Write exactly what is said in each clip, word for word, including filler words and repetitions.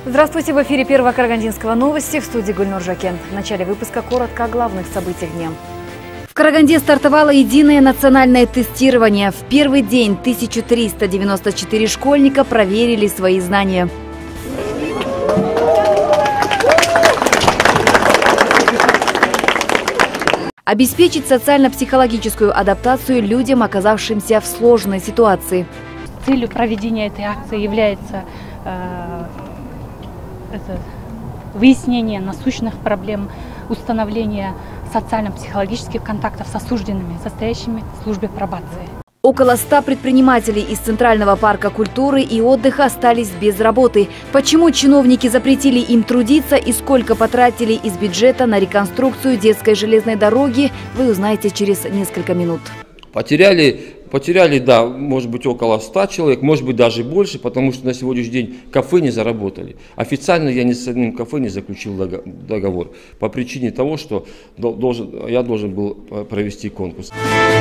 Здравствуйте, в эфире Первого Карагандинского новости, в студии Гульнур Жакен. В начале выпуска коротко о главных событиях дня. В Караганде стартовало единое национальное тестирование. В первый день тысяча триста девяносто четыре школьника проверили свои знания. Обеспечить социально-психологическую адаптацию людям, оказавшимся в сложной ситуации. Целью проведения этой акции является э, это, выяснение насущных проблем, установление социально-психологических контактов с осужденными, состоящими в службе пробации. Около ста предпринимателей из Центрального парка культуры и отдыха остались без работы. Почему чиновники запретили им трудиться и сколько потратили из бюджета на реконструкцию детской железной дороги, вы узнаете через несколько минут. Потеряли, потеряли, да, может быть около ста человек, может быть даже больше, потому что на сегодняшний день кафе не заработали. Официально я ни с одним кафе не заключил договор по причине того, что должен, я должен был провести конкурс.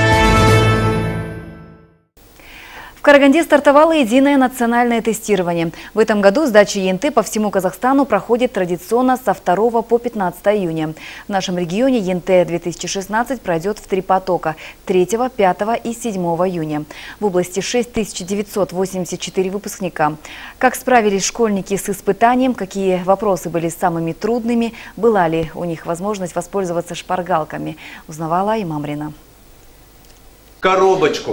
В Караганде стартовало единое национальное тестирование. В этом году сдача ЕНТ по всему Казахстану проходит традиционно со второго по пятнадцатое июня. В нашем регионе ЕНТ две тысячи шестнадцать пройдет в три потока – третьего, пятого и седьмого июня. В области шесть тысяч девятьсот восемьдесят четыре выпускника. Как справились школьники с испытанием, какие вопросы были самыми трудными, была ли у них возможность воспользоваться шпаргалками, узнавала Имамрина. Коробочку.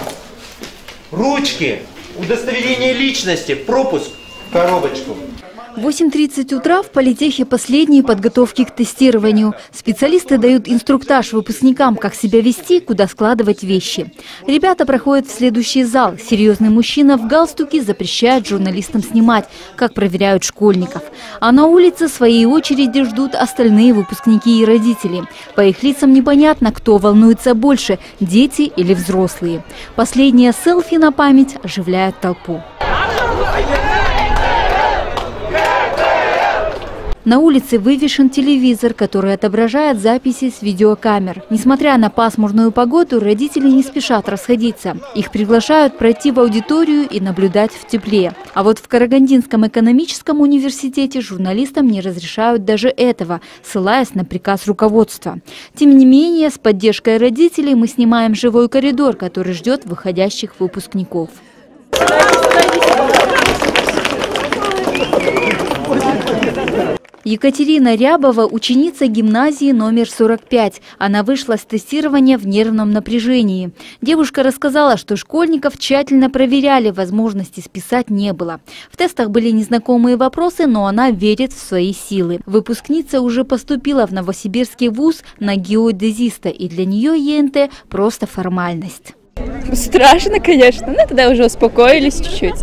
Ручки, удостоверение личности, пропуск, коробочку. В восемь тридцать утра в политехе последние подготовки к тестированию. Специалисты дают инструктаж выпускникам, как себя вести, куда складывать вещи. Ребята проходят в следующий зал. Серьезный мужчина в галстуке запрещает журналистам снимать, как проверяют школьников. А на улице в своей очереди ждут остальные выпускники и родители. По их лицам непонятно, кто волнуется больше – дети или взрослые. Последнее селфи на память оживляет толпу. На улице вывешен телевизор, который отображает записи с видеокамер. Несмотря на пасмурную погоду, родители не спешат расходиться. Их приглашают пройти в аудиторию и наблюдать в тепле. А вот в Карагандинском экономическом университете журналистам не разрешают даже этого, ссылаясь на приказ руководства. Тем не менее, с поддержкой родителей мы снимаем живой коридор, который ждет выходящих выпускников. Екатерина Рябова – ученица гимназии номер сорок пять. Она вышла с тестирования в нервном напряжении. Девушка рассказала, что школьников тщательно проверяли, возможности списать не было. В тестах были незнакомые вопросы, но она верит в свои силы. Выпускница уже поступила в Новосибирский вуз на геодезиста, и для нее ЕНТ – просто формальность. Страшно, конечно, но тогда уже успокоились чуть-чуть.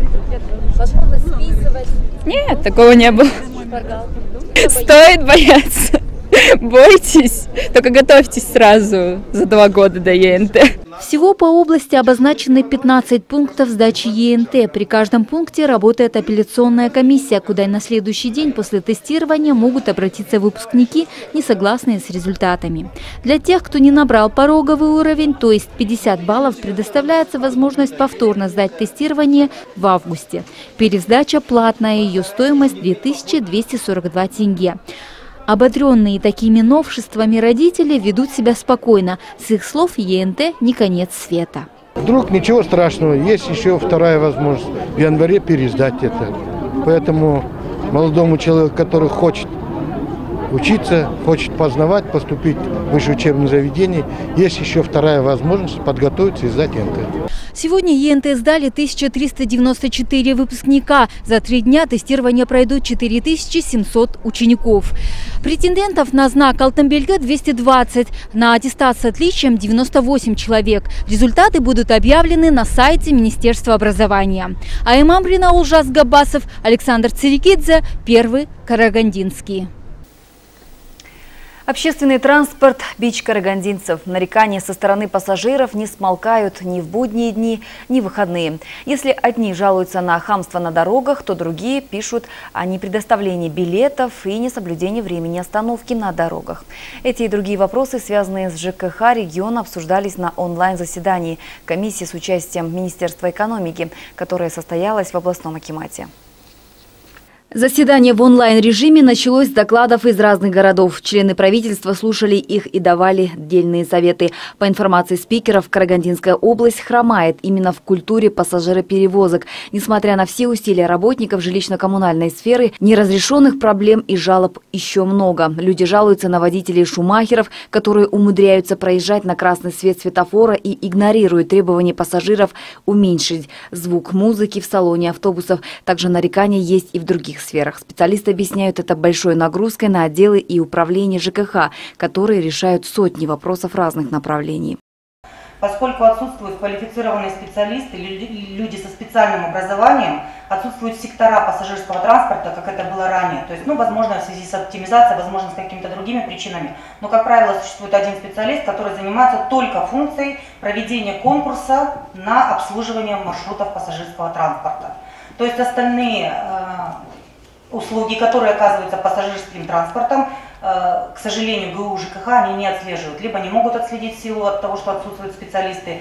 Нет, такого не было. Стоит бояться. Бойтесь, только готовьтесь сразу за два года до ЕНТ. Всего по области обозначены пятнадцать пунктов сдачи ЕНТ. При каждом пункте работает апелляционная комиссия, куда на следующий день после тестирования могут обратиться выпускники, не согласные с результатами. Для тех, кто не набрал пороговый уровень, то есть пятьдесят баллов, предоставляется возможность повторно сдать тестирование в августе. Пересдача платная, ее стоимость две тысячи двести сорок два тенге. Ободренные такими новшествами родители ведут себя спокойно. С их слов, ЕНТ не конец света. Вдруг ничего страшного, есть еще вторая возможность в январе пересдать это. Поэтому молодому человеку, который хочет учиться, хочет познавать, поступить в высшее учебное заведение, есть еще вторая возможность подготовиться и сдать ЕНТ. Сегодня ЕНТ сдали тысяча триста девяносто четыре выпускника. За три дня тестирование пройдут четыре тысячи семьсот учеников. Претендентов на знак Алтынбелгі двести двадцать, на аттестат с отличием девяносто восемь человек. Результаты будут объявлены на сайте Министерства образования. А Имамрина, Улжас Габасов, Александр Цирикидзе, Первый Карагандинский. Общественный транспорт – бич карагандинцев. Нарекания со стороны пассажиров не смолкают ни в будние дни, ни в выходные. Если одни жалуются на хамство на дорогах, то другие пишут о непредоставлении билетов и несоблюдении времени остановки на дорогах. Эти и другие вопросы, связанные с ЖКХ региона, обсуждались на онлайн-заседании комиссии с участием Министерства экономики, которое состоялось в областном акимате. Заседание в онлайн-режиме началось с докладов из разных городов. Члены правительства слушали их и давали отдельные советы. По информации спикеров, Карагандинская область хромает именно в культуре пассажироперевозок. Несмотря на все усилия работников жилищно-коммунальной сферы, неразрешенных проблем и жалоб еще много. Люди жалуются на водителей шумахеров, которые умудряются проезжать на красный свет светофора и игнорируют требования пассажиров уменьшить звук музыки в салоне автобусов. Также нарекания есть и в других сферах. Специалисты объясняют это большой нагрузкой на отделы и управления ЖКХ, которые решают сотни вопросов разных направлений. Поскольку отсутствуют квалифицированные специалисты, люди со специальным образованием, отсутствуют сектора пассажирского транспорта, как это было ранее. То есть, ну, возможно, в связи с оптимизацией, возможно, с какими-то другими причинами. Но, как правило, существует один специалист, который занимается только функцией проведения конкурса на обслуживание маршрутов пассажирского транспорта. То есть остальные э, услуги, которые оказываются пассажирским транспортом, к сожалению, ГУ ЖКХ они не отслеживают, либо не могут отследить в силу от того, что отсутствуют специалисты.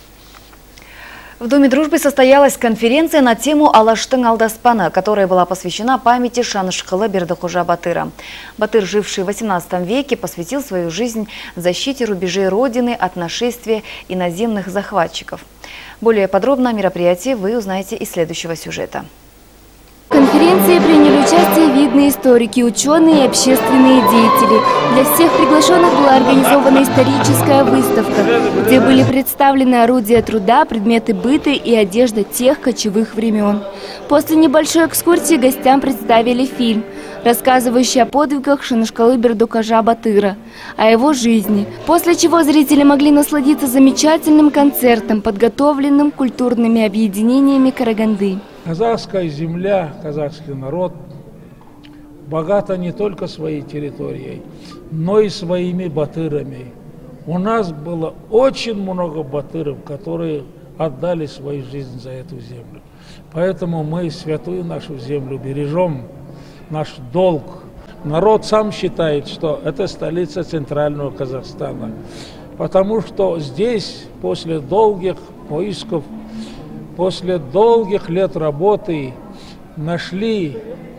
В Доме дружбы состоялась конференция на тему Алаштың Алдаспана, которая была посвящена памяти Шанышкылы Бердыкожа Батыра. Батыр, живший в восемнадцатом веке, посвятил свою жизнь защите рубежей Родины от нашествия иноземных захватчиков. Более подробно о мероприятии вы узнаете из следующего сюжета. В конференции приняли участие видные историки, ученые и общественные деятели. Для всех приглашенных была организована историческая выставка, где были представлены орудия труда, предметы быта и одежда тех кочевых времен. После небольшой экскурсии гостям представили фильм, рассказывающий о подвигах Шанышкылы Бердыкожа Батыра, о его жизни, после чего зрители могли насладиться замечательным концертом, подготовленным культурными объединениями Караганды. Казахская земля, казахский народ богата не только своей территорией, но и своими батырами. У нас было очень много батыров, которые отдали свою жизнь за эту землю. Поэтому мы святую нашу землю бережем, наш долг. Народ сам считает, что это столица центрального Казахстана, потому что здесь после долгих поисков, после долгих лет работы нашли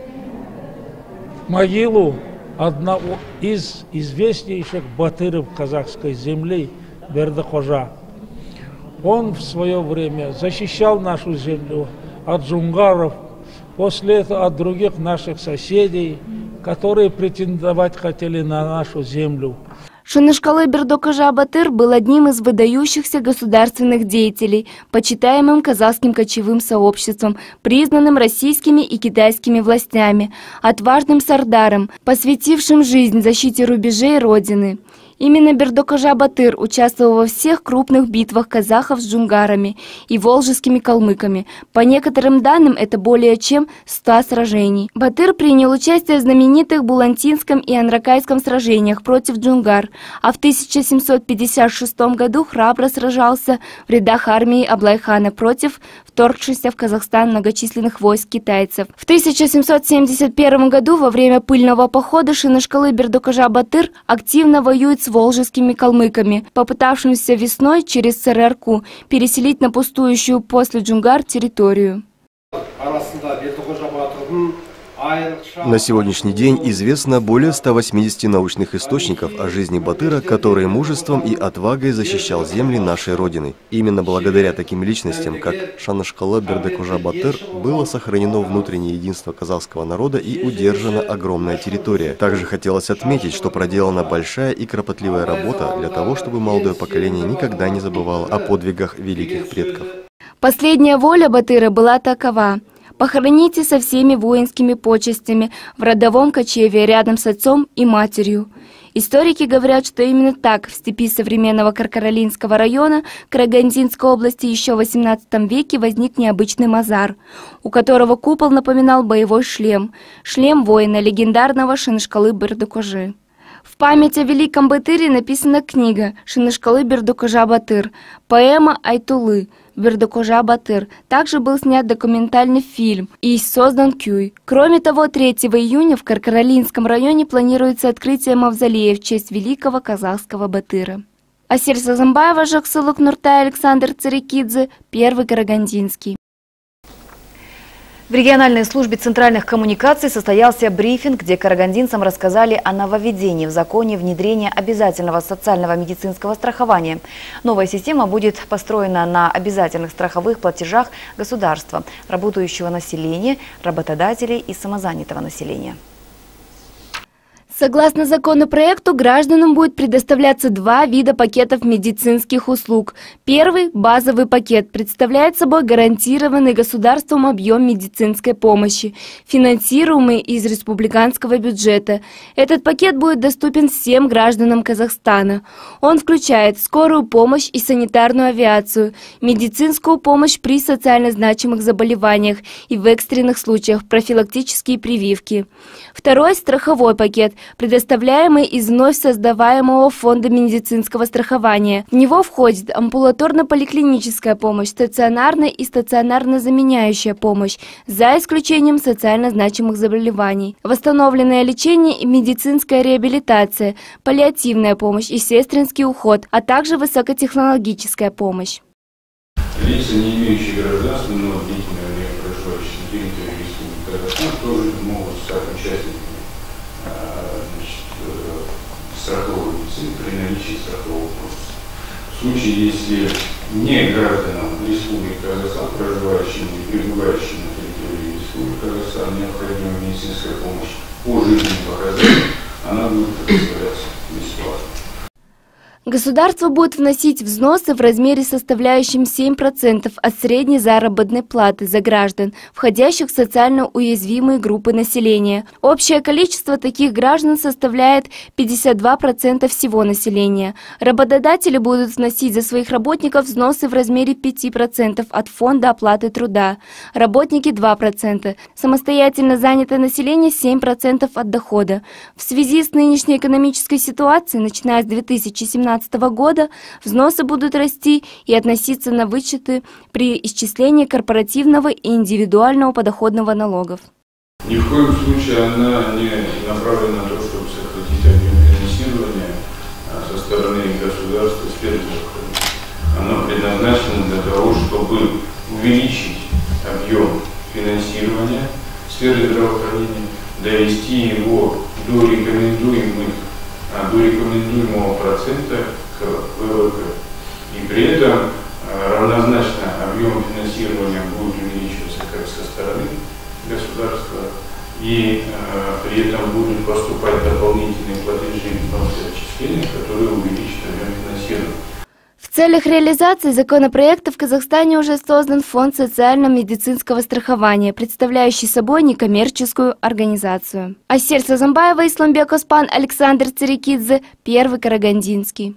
могилу одного из известнейших батыров казахской земли Бердыкожа. Он в свое время защищал нашу землю от джунгаров, после этого от других наших соседей, которые претендовать хотели на нашу землю. Шанышкылы Бердыкожа Батыр был одним из выдающихся государственных деятелей, почитаемым казахским кочевым сообществом, признанным российскими и китайскими властями, отважным сардаром, посвятившим жизнь защите рубежей Родины. Именно Бердыкожа Батыр участвовал во всех крупных битвах казахов с джунгарами и волжскими калмыками. По некоторым данным, это более чем ста сражений. Батыр принял участие в знаменитых Булантинском и Анракайском сражениях против джунгар, а в тысяча семьсот пятьдесят шестом году храбро сражался в рядах армии Аблайхана против вторгшихся в Казахстан многочисленных войск китайцев. В тысяча семьсот семьдесят первом году во время пыльного похода Шанышкылы Бердыкожа Батыр активно воюет с волжскими калмыками, попытавшимся весной через Сарыарку переселить на пустующую после джунгар территорию. На сегодняшний день известно более ста восьмидесяти научных источников о жизни Батыра, который мужеством и отвагой защищал земли нашей Родины. Именно благодаря таким личностям, как Шанышкылы Бердыкожа Батыр, было сохранено внутреннее единство казахского народа и удержана огромная территория. Также хотелось отметить, что проделана большая и кропотливая работа для того, чтобы молодое поколение никогда не забывало о подвигах великих предков. Последняя воля Батыра была такова: похороните со всеми воинскими почестями в родовом кочевье рядом с отцом и матерью. Историки говорят, что именно так в степи современного Каркаралинского района Карагандинской области еще в восемнадцатом веке возник необычный мазар, у которого купол напоминал боевой шлем, шлем воина легендарного Шанышкылы Бердыкожи. В память о великом Батыре написана книга «Шанышкылы Бердыкожа Батыр», поэма «Айтулы» Бердыкожа Батыр. Также был снят документальный фильм и создан кюй. Кроме того, третьего июня в Каркаралинском районе планируется открытие мавзолея в честь великого казахского Батыра. Асир Сазамбаева, Жаксылык Нуртай, Александр Царикидзе, Первый Карагандинский. В региональной службе центральных коммуникаций состоялся брифинг, где карагандинцам рассказали о нововведении в законе внедрения обязательного социального медицинского страхования. Новая система будет построена на обязательных страховых платежах государства, работающего населения, работодателей и самозанятого населения. Согласно законопроекту, гражданам будет предоставляться два вида пакетов медицинских услуг. Первый – базовый пакет, представляет собой гарантированный государством объем медицинской помощи, финансируемый из республиканского бюджета. Этот пакет будет доступен всем гражданам Казахстана. Он включает скорую помощь и санитарную авиацию, медицинскую помощь при социально значимых заболеваниях и в экстренных случаях профилактические прививки. Второй – страховой пакет, предоставляемый из вновь создаваемого фонда медицинского страхования. В него входит амбулаторно-поликлиническая помощь, стационарная и стационарно-заменяющая помощь, за исключением социально значимых заболеваний, восстановленное лечение и медицинская реабилитация, паллиативная помощь и сестринский уход, а также высокотехнологическая помощь. Лица, не имеющие гражданства, но длительное время проживающие на территории Республики Казахстан, тоже могут стать участниками страховой медицины при наличии страхового полиса. В случае, если не гражданам Республики Казахстан, проживающим и пребывающим на территории Республики Казахстан, необходима медицинская помощь по жизненным показателям, она будет предоставляться бесплатно. Государство будет вносить взносы в размере, составляющем семь процентов от средней заработной платы за граждан, входящих в социально уязвимые группы населения. Общее количество таких граждан составляет пятьдесят два процента всего населения. Работодатели будут вносить за своих работников взносы в размере пяти процентов от фонда оплаты труда, работники два процента, самостоятельно занятое население семь процентов от дохода. В связи с нынешней экономической ситуацией, начиная с две тысячи семнадцатого года, взносы будут расти и относиться на вычеты при исчислении корпоративного и индивидуального подоходного налогов. Ни в коем случае она не направлена на то, чтобы сократить объем финансирования со стороны государства в сфере здравоохранения. Она предназначена для того, чтобы увеличить объем финансирования в сфере здравоохранения, довести его до рекомендуемых до рекомендуемого процента к ВВП. И при этом равнозначно объем финансирования будет увеличиваться как со стороны государства, и э, при этом будут поступать дополнительные платежи, взносы и отчисления, которые увеличат объем финансирования. В целях реализации законопроекта в Казахстане уже создан фонд социально-медицинского страхования, представляющий собой некоммерческую организацию. Асель Сазамбаева, Исламбек Оспан, Александр Царикидзе, Первый Карагандинский.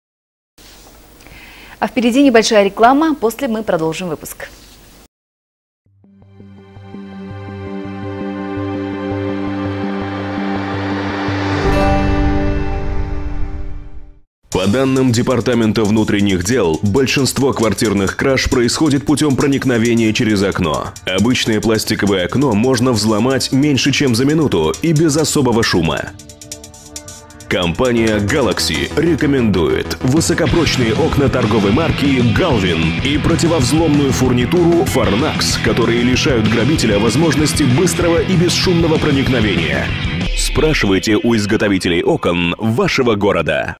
А впереди небольшая реклама, после мы продолжим выпуск. По данным Департамента внутренних дел, большинство квартирных краж происходит путем проникновения через окно. Обычное пластиковое окно можно взломать меньше, чем за минуту и без особого шума. Компания Galaxy рекомендует высокопрочные окна торговой марки Galvin и противовзломную фурнитуру Farnax, которые лишают грабителя возможности быстрого и бесшумного проникновения. Спрашивайте у изготовителей окон вашего города.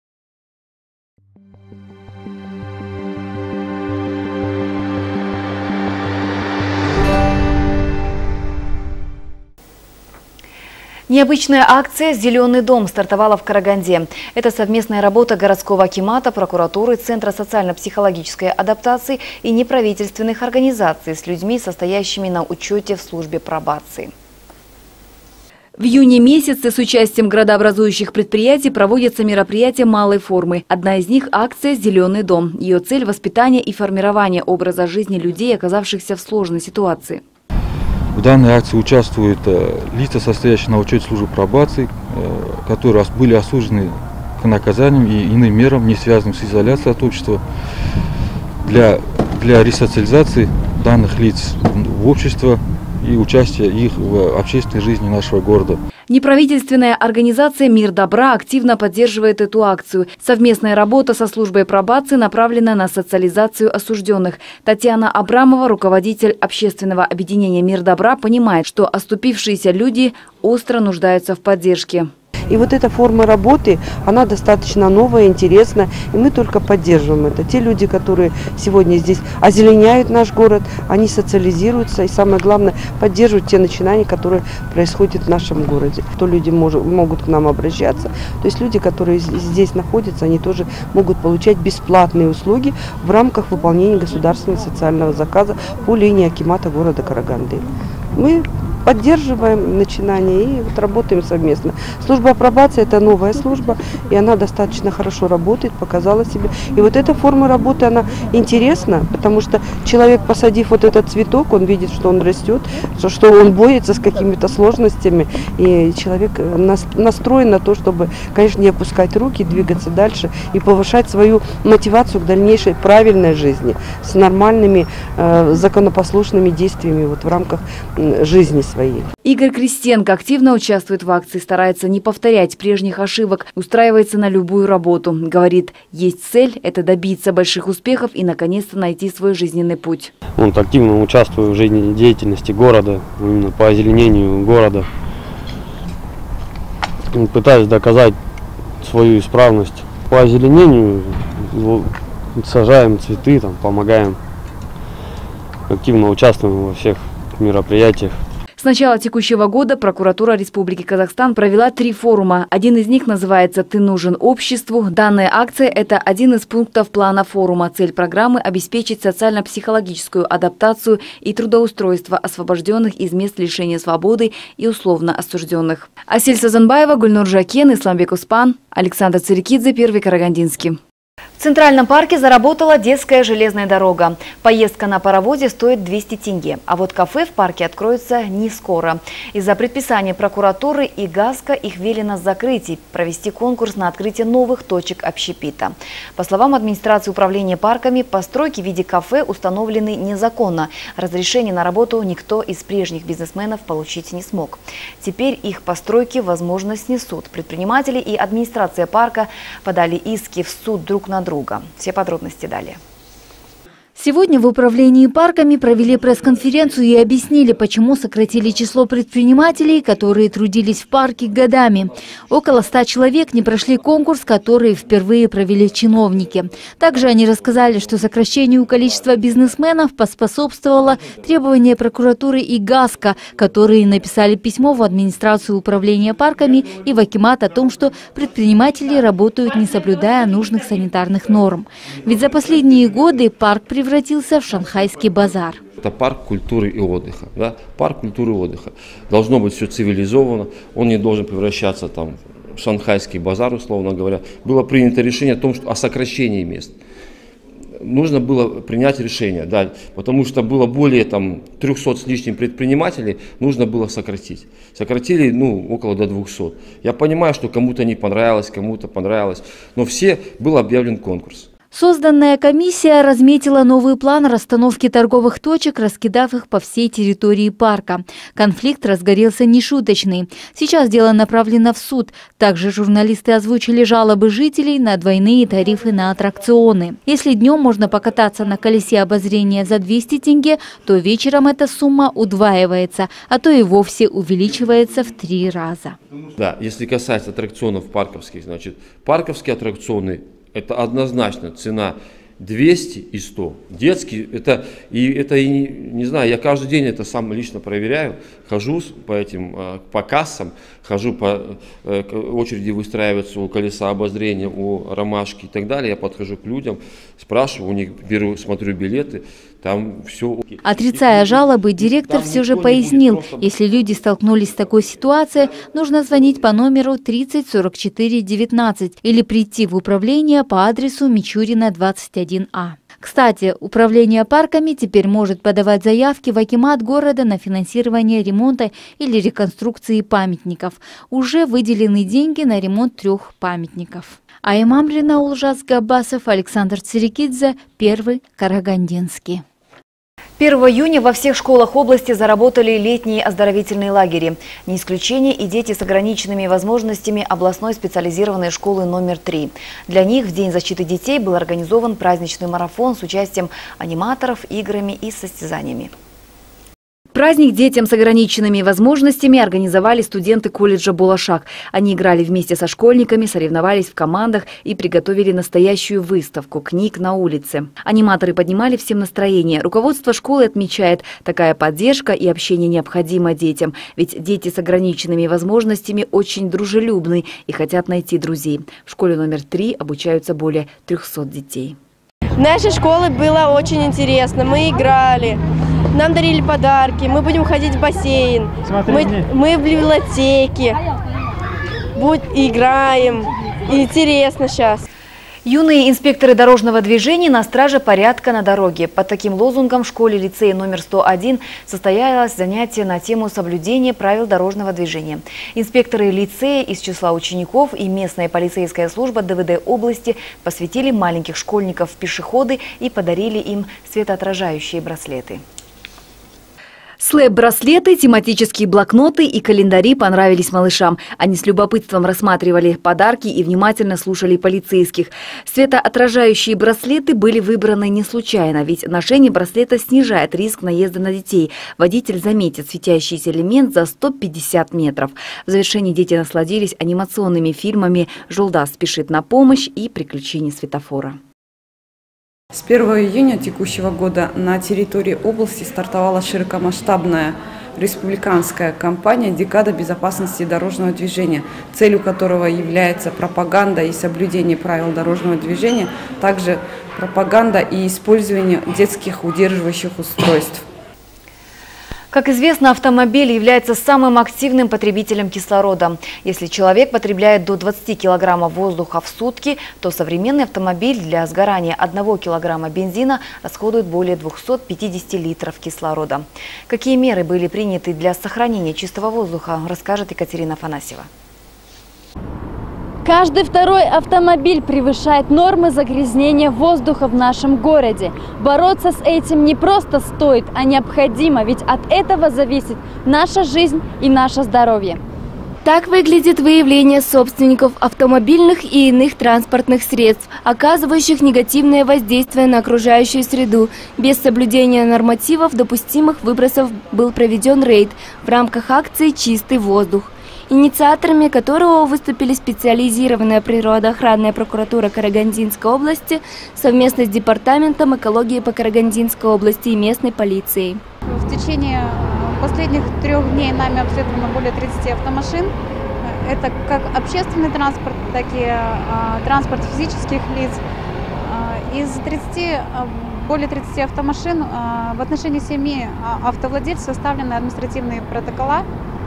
Необычная акция «Зеленый дом» стартовала в Караганде. Это совместная работа городского акимата, прокуратуры, Центра социально-психологической адаптации и неправительственных организаций с людьми, состоящими на учете в службе пробации. В июне месяце с участием градообразующих предприятий проводятся мероприятия малой формы. Одна из них – акция «Зеленый дом». Ее цель – воспитание и формирование образа жизни людей, оказавшихся в сложной ситуации. В данной акции участвуют э, лица, состоящие на учете службы пробации, э, которые были осуждены к наказаниям и иным мерам, не связанным с изоляцией от общества, для, для ресоциализации данных лиц в общество и участия их в общественной жизни нашего города. Неправительственная организация «Мир добра» активно поддерживает эту акцию. Совместная работа со службой пробации направлена на социализацию осужденных. Татьяна Абрамова, руководитель общественного объединения «Мир добра», понимает, что оступившиеся люди остро нуждаются в поддержке. И вот эта форма работы, она достаточно новая, интересная, и мы только поддерживаем это. Те люди, которые сегодня здесь озеленяют наш город, они социализируются, и самое главное, поддерживают те начинания, которые происходят в нашем городе. То люди мож, могут к нам обращаться, то есть люди, которые здесь находятся, они тоже могут получать бесплатные услуги в рамках выполнения государственного социального заказа по линии акимата города Караганды. Мы поддерживаем начинания и вот работаем совместно. Служба пробации – это новая служба, и она достаточно хорошо работает, показала себя. И вот эта форма работы, она интересна, потому что человек, посадив вот этот цветок, он видит, что он растет, что он борется с какими-то сложностями, и человек настроен на то, чтобы, конечно, не опускать руки, двигаться дальше и повышать свою мотивацию к дальнейшей правильной жизни с нормальными э, законопослушными действиями вот в рамках э, жизни своей. Игорь Крестенко активно участвует в акции, старается не повторять прежних ошибок, устраивается на любую работу. Говорит, есть цель – это добиться больших успехов и наконец-то найти свой жизненный путь. Он активно участвует в жизнедеятельности города, именно по озеленению города. Пытаюсь доказать свою исправность. По озеленению сажаем цветы, там, помогаем, активно участвуем во всех мероприятиях. С начала текущего года прокуратура Республики Казахстан провела три форума. Один из них называется «Ты нужен обществу». Данная акция – это один из пунктов плана форума. Цель программы – обеспечить социально-психологическую адаптацию и трудоустройство освобожденных из мест лишения свободы и условно осужденных. Асель Сазанбаева, Гульнур Жакен, Исламбек Успан, Александр Цирикидзе, Первый Карагандинский. В Центральном парке заработала детская железная дорога. Поездка на паровозе стоит двести тенге. А вот кафе в парке откроется не скоро. Из-за предписания прокуратуры и ГАСКО их велено закрыть и провести конкурс на открытие новых точек общепита. По словам администрации управления парками, постройки в виде кафе установлены незаконно. Разрешение на работу никто из прежних бизнесменов получить не смог. Теперь их постройки, возможно, снесут. Предприниматели и администрация парка подали иски в суд друг на друга. Все подробности далее. Сегодня в управлении парками провели пресс-конференцию и объяснили, почему сократили число предпринимателей, которые трудились в парке годами. Около ста человек не прошли конкурс, который впервые провели чиновники. Также они рассказали, что сокращению количества бизнесменов поспособствовало требование прокуратуры и ГАСКО, которые написали письмо в администрацию управления парками и в акимат о том, что предприниматели работают, не соблюдая нужных санитарных норм. Ведь за последние годы парк превратился превратился в шанхайский базар. Это парк культуры и отдыха. Да? Парк культуры и отдыха. Должно быть все цивилизовано, он не должен превращаться там, в шанхайский базар, условно говоря. Было принято решение о том, что о сокращении мест. Нужно было принять решение, да, потому что было более там, трёхсот с лишним предпринимателей, нужно было сократить. Сократили ну, около до двухсот. Я понимаю, что кому-то не понравилось, кому-то понравилось, но все был объявлен конкурс. Созданная комиссия разметила новый план расстановки торговых точек, раскидав их по всей территории парка. Конфликт разгорелся нешуточный. Сейчас дело направлено в суд. Также журналисты озвучили жалобы жителей на двойные тарифы на аттракционы. Если днем можно покататься на колесе обозрения за двести тенге, то вечером эта сумма удваивается, а то и вовсе увеличивается в три раза. Да, если касается аттракционов парковских, значит, парковские аттракционы – это однозначно цена двести и сто. Детские, это, и, это и, не знаю, я каждый день это сам лично проверяю, хожу по этим, по кассам, хожу по очереди выстраиваться у колеса обозрения, у ромашки и так далее. Я подхожу к людям, спрашиваю, у них беру, смотрю билеты, там все. Отрицая жалобы, директор все же пояснил, если люди столкнулись с такой ситуацией, нужно звонить по номеру тридцать сорок четыре девятнадцать или прийти в управление по адресу Мичурина двадцать один А. Кстати, управление парками теперь может подавать заявки в акимат города на финансирование ремонта или реконструкции памятников. Уже выделены деньги на ремонт трех памятников. Аймамрина, Улжас Габасов, Александр Цирикидзе, Первый Карагандинский. первого июня во всех школах области заработали летние оздоровительные лагеря. Не исключение и дети с ограниченными возможностями областной специализированной школы номер три. Для них в День защиты детей был организован праздничный марафон с участием аниматоров, играми и состязаниями. Праздник детям с ограниченными возможностями организовали студенты колледжа «Булашак». Они играли вместе со школьниками, соревновались в командах и приготовили настоящую выставку книг на улице. Аниматоры поднимали всем настроение. Руководство школы отмечает, такая поддержка и общение необходимо детям. Ведь дети с ограниченными возможностями очень дружелюбны и хотят найти друзей. В школе номер три обучаются более трёхсот детей. В нашей школе было очень интересно. Мы играли, нам дарили подарки, мы будем ходить в бассейн, мы, мы в библиотеке, будь, играем. Интересно сейчас. Юные инспекторы дорожного движения на страже порядка на дороге. Под таким лозунгом в школе-лицее номер сто один состоялось занятие на тему соблюдения правил дорожного движения. Инспекторы лицея из числа учеников и местная полицейская служба ДВД области посвятили маленьких школьников в пешеходы и подарили им светоотражающие браслеты. Слэп-браслеты, тематические блокноты и календари понравились малышам. Они с любопытством рассматривали подарки и внимательно слушали полицейских. Светоотражающие браслеты были выбраны не случайно, ведь ношение браслета снижает риск наезда на детей. Водитель заметит светящийся элемент за сто пятьдесят метров. В завершении дети насладились анимационными фильмами «Жолдас спешит на помощь» и «Приключения светофора». С первого июня текущего года на территории области стартовала широкомасштабная республиканская кампания «Декада безопасности дорожного движения», целью которого является пропаганда и соблюдение правил дорожного движения, также пропаганда и использование детских удерживающих устройств. Как известно, автомобиль является самым активным потребителем кислорода. Если человек потребляет до двадцати килограммов воздуха в сутки, то современный автомобиль для сгорания одного килограмма бензина расходует более двухсот пятидесяти литров кислорода. Какие меры были приняты для сохранения чистого воздуха, расскажет Екатерина Афанасьева. Каждый второй автомобиль превышает нормы загрязнения воздуха в нашем городе. Бороться с этим не просто стоит, а необходимо, ведь от этого зависит наша жизнь и наше здоровье. Так выглядит выявление собственников автомобильных и иных транспортных средств, оказывающих негативное воздействие на окружающую среду. Без соблюдения нормативов допустимых выбросов был проведен рейд в рамках акции «Чистый воздух», инициаторами которого выступили специализированная природоохранная прокуратура Карагандинской области совместно с Департаментом экологии по Карагандинской области и местной полицией. В течение последних трех дней нами обследовано более тридцати автомашин. Это как общественный транспорт, так и а, транспорт физических лиц. А, из тридцати, более тридцати автомашин а, в отношении семи автовладельцев составлены административные протокола.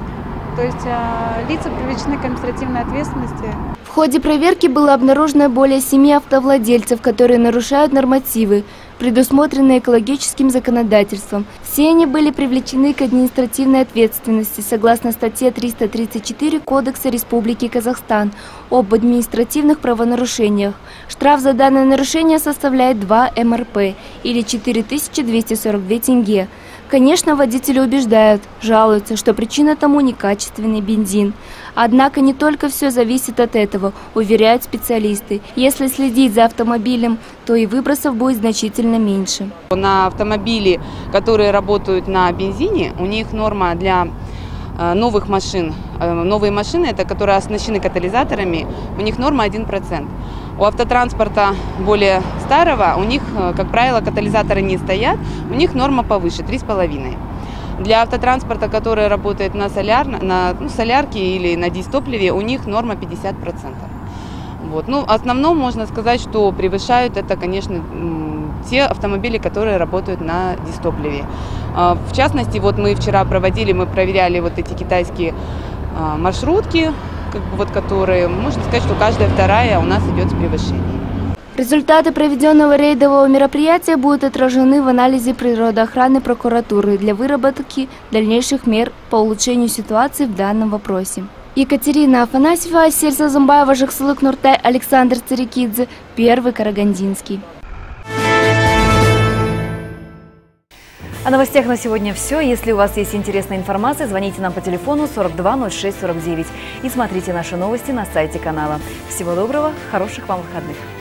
То есть э, лица привлечены к административной ответственности. В ходе проверки было обнаружено более семи автовладельцев, которые нарушают нормативы, предусмотренные экологическим законодательством. Все они были привлечены к административной ответственности согласно статье триста тридцать четыре Кодекса Республики Казахстан об административных правонарушениях. Штраф за данное нарушение составляет два эм эр пэ или четыре тысячи двести сорок две тенге. Конечно, водители убеждают, жалуются, что причина тому некачественный бензин. Однако не только все зависит от этого, уверяют специалисты. Если следить за автомобилем, то и выбросов будет значительно меньше. На автомобили, которые работают на бензине, у них норма для новых машин. Новые машины, это которые оснащены катализаторами, у них норма один процент. У автотранспорта более старого, у них, как правило, катализаторы не стоят, у них норма повыше, три с половиной. Для автотранспорта, который работает на, соляр, на ну, солярке или на дизтопливе, у них норма пятьдесят процентов. Вот. Ну, в основном можно сказать, что превышают это, конечно, те автомобили, которые работают на дизтопливе. В частности, вот мы вчера проводили, мы проверяли вот эти китайские маршрутки, как бы вот, которые, можно сказать, что каждая вторая у нас идет с превышением. Результаты проведенного рейдового мероприятия будут отражены в анализе природоохранной прокуратуры для выработки дальнейших мер по улучшению ситуации в данном вопросе. Екатерина Афанасьева, Асель Сазумбаева, Жаксылык Нуртай, Александр Царикидзе, Первый Карагандинский. О новостях на сегодня все. Если у вас есть интересная информация, звоните нам по телефону сорок два ноль шесть сорок девять и смотрите наши новости на сайте канала. Всего доброго, хороших вам выходных.